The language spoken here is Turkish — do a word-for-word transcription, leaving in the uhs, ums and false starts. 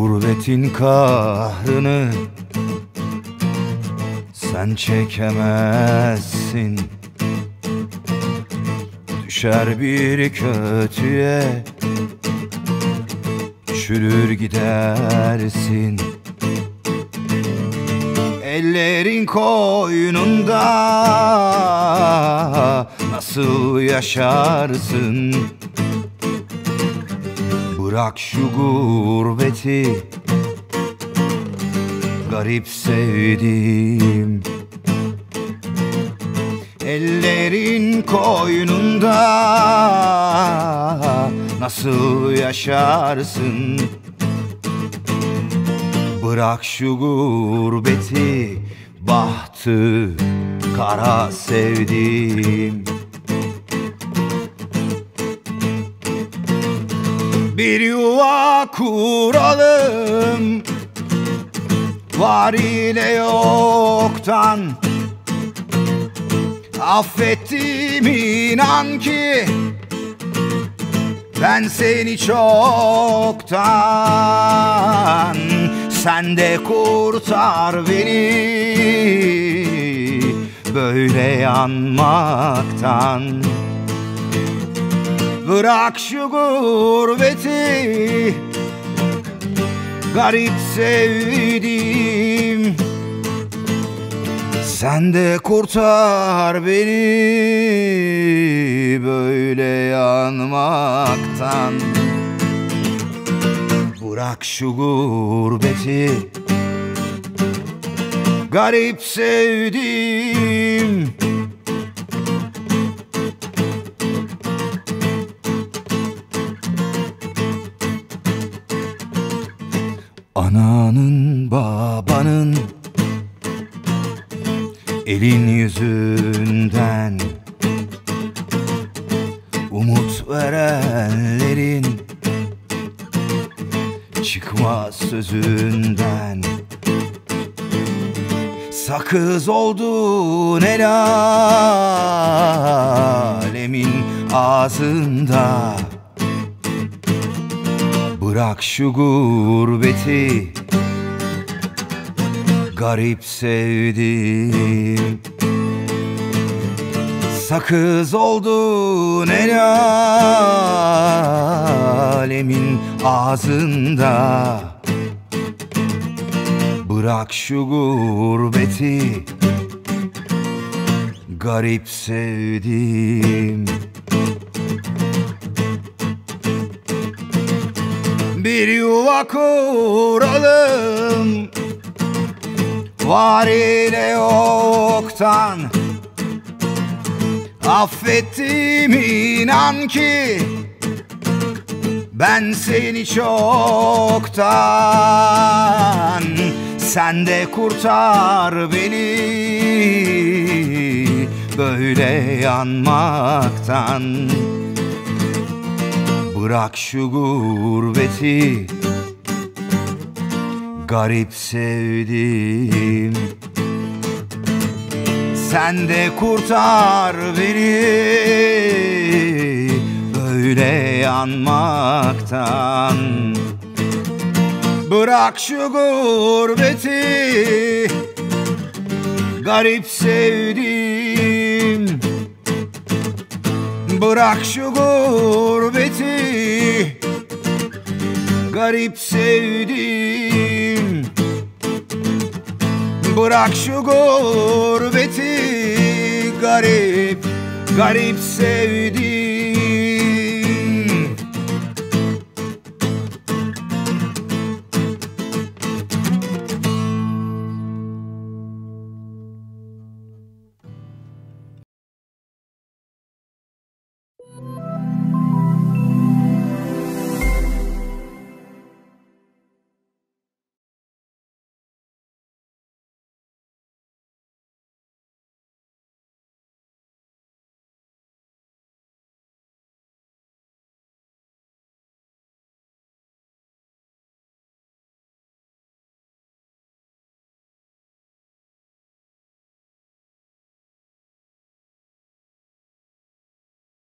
Gurbetin kahrını sen çekemezsin. Düşer bir kötüye çürür gidersin. Ellerin koynunda nasıl yaşarsın? Bırak şu gurbeti, garip sevdiğim. Ellerin koynunda nasıl yaşarsın? Bırak şu gurbeti, bahtı kara sevdiğim. Bir yuva kuralım, var ile yoktan. Affettim inan ki ben seni çoktan. Sen de kurtar beni böyle yanmaktan. Bırak şu gurbeti, garip sevdiğim. Sen de kurtar beni böyle yanmaktan. Bırak şu gurbeti, garip sevdiğim. Ananın babanın elin yüzünden, umut verenlerin çıkmaz sözünden. Sakız oldun el alemin ağzında. Bırak şu gurbeti, garip sevdiğim. Sakız oldun el alemin ağzında. Bırak şu gurbeti, garip sevdiğim. Bir yuva kuralım, var ile yoktan. Affettim inan ki ben seni çoktan. Sen de kurtar beni böyle yanmaktan. Bırak şu gurbeti, garip sevdiğim. Sen de kurtar beni böyle yanmaktan. Bırak şu gurbeti, garip sevdiğim. Bırak şu gurbeti, garip sevdiğim. Bırak şu gurbeti, garip, garip sevdiğim.